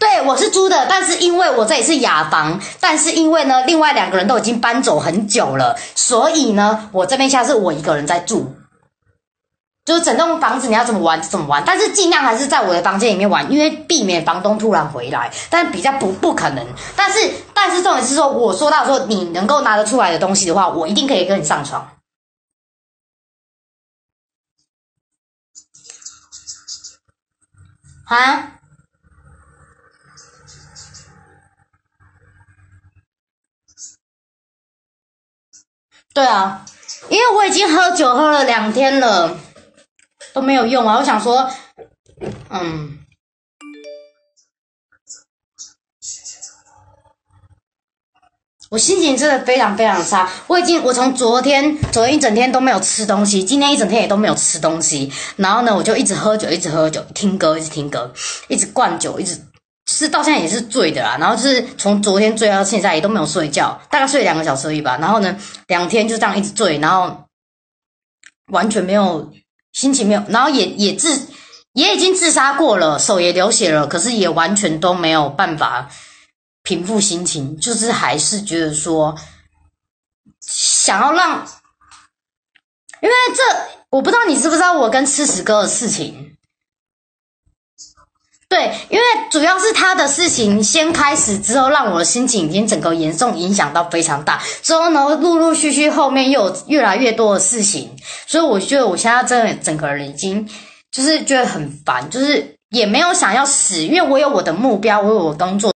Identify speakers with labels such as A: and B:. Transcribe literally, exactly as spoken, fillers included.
A: 对，我是租的，但是因为我这里是雅房，但是因为呢，另外两个人都已经搬走很久了，所以呢，我这边现在是我一个人在住。就是整栋房子你要怎么玩就怎么玩，但是尽量还是在我的房间里面玩，因为避免房东突然回来，但比较不不可能。但是但是重点是说，我说到说你能够拿得出来的东西的话，我一定可以跟你上床。啊？对啊，因为我已经喝酒喝了两天了，都没有用啊。我想说，嗯。我心情真的非常非常差，我已经我从昨天昨天一整天都没有吃东西，今天一整天也都没有吃东西，然后呢我就一直喝酒，一直喝酒，听歌，一直听歌，一直灌酒，一直就是到现在也是醉的啦，然后就是从昨天醉到现在也都没有睡觉，大概睡两个小时而已吧，然后呢两天就这样一直醉，然后完全没有心情没有，然后也也自也已经自杀过了，手也流血了，可是也完全都没有办法平复心情，就是还是觉得说想要让，因为这我不知道你知不知道我跟吃屎哥的事情。对，因为主要是他的事情先开始之后，让我的心情已经整个严重影响到非常大。之后呢，陆陆续续后面又有越来越多的事情，所以我觉得我现在真的整个人已经就是觉得很烦，就是也没有想要死，因为我有我的目标，我有我的工作。